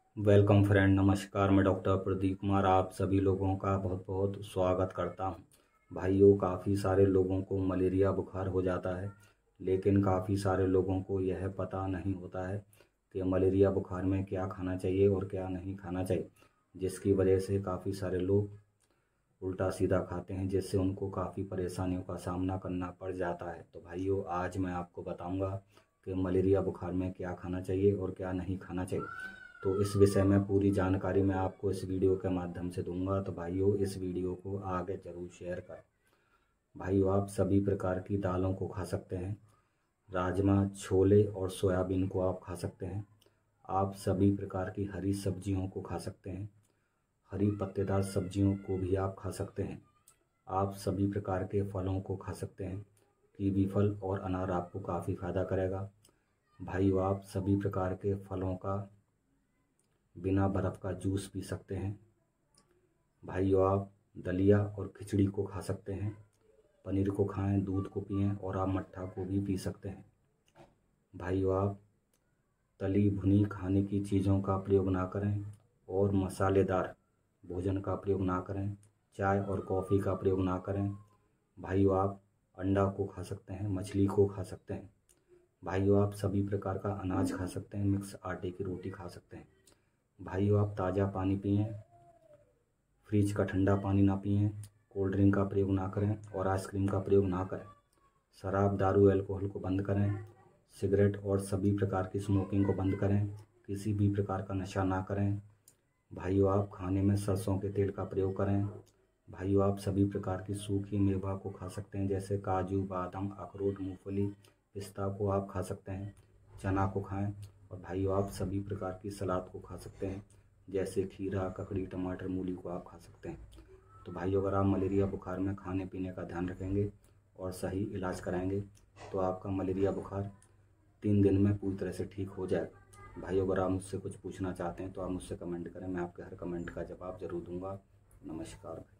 Welcome friend, नमस्कार। मैं doctor Pradeep Kumar आप सभी लोगों का बहुत बहुत स्वागत करता हूं। भाइयों, काफ़ी सारे लोगों को मलेरिया बुखार हो जाता है, लेकिन काफ़ी सारे लोगों को यह पता नहीं होता है कि मलेरिया बुखार में क्या खाना चाहिए और क्या नहीं खाना चाहिए, जिसकी वजह से काफ़ी सारे लोग उल्टा सीधा खाते हैं, जिससे उनको काफ़ी परेशानियों का सामना करना पड़ जाता है। तो भाइयों, आज मैं आपको बताऊंगा कि मलेरिया बुखार में क्या खाना चाहिए और क्या नहीं खाना चाहिए। तो इस विषय में पूरी जानकारी मैं आपको इस वीडियो के माध्यम से दूंगा। तो भाइयों, इस वीडियो को आगे ज़रूर शेयर करें। भाइयों, आप सभी प्रकार की दालों को खा सकते हैं। राजमा, छोले और सोयाबीन को आप खा सकते हैं। आप सभी प्रकार की हरी सब्जियों को खा सकते हैं। हरी पत्तेदार सब्जियों को भी आप खा सकते हैं। आप सभी प्रकार के फलों को खा सकते हैं। कीवी फल और अनार आपको काफ़ी फ़ायदा करेगा। भाइयों, आप सभी प्रकार के फलों का बिना बर्फ़ का जूस पी सकते हैं। भाइयों, आप दलिया और खिचड़ी को खा सकते हैं। पनीर को खाएं, दूध को पिएं और आप मट्ठा को भी पी सकते हैं। भाइयों, आप तली भुनी खाने की चीज़ों का प्रयोग ना करें और मसालेदार भोजन का प्रयोग ना करें। चाय और कॉफ़ी का प्रयोग ना करें। भाइयों, आप अंडा को खा सकते हैं, मछली को खा सकते हैं। भाइयों, आप सभी प्रकार का अनाज खा सकते हैं, मिक्स आटे की रोटी खा सकते हैं। भाइयों, आप ताज़ा पानी पिएं, फ्रिज का ठंडा पानी ना पिएं, कोल्ड ड्रिंक का प्रयोग ना करें और आइसक्रीम का प्रयोग ना करें। शराब, दारू, अल्कोहल को बंद करें। सिगरेट और सभी प्रकार की स्मोकिंग को बंद करें। किसी भी प्रकार का नशा ना करें। भाइयों, आप खाने में सरसों के तेल का प्रयोग करें। भाइयों, आप सभी प्रकार की सूखी मेवा को खा सकते हैं, जैसे काजू, बादाम, अखरोट, मूंगफली, पिस्ता को आप खा सकते हैं। चना को खाएं। और भाइयों, आप सभी प्रकार की सलाद को खा सकते हैं, जैसे खीरा, ककड़ी, टमाटर, मूली को आप खा सकते हैं। तो भाइयों, अगर आप मलेरिया बुखार में खाने पीने का ध्यान रखेंगे और सही इलाज कराएंगे तो आपका मलेरिया बुखार 3 दिन में पूरी तरह से ठीक हो जाएगा। भाइयों, अगर आप मुझसे कुछ पूछना चाहते हैं तो आप मुझसे कमेंट करें, मैं आपके हर कमेंट का जवाब ज़रूर दूंगा। नमस्कार।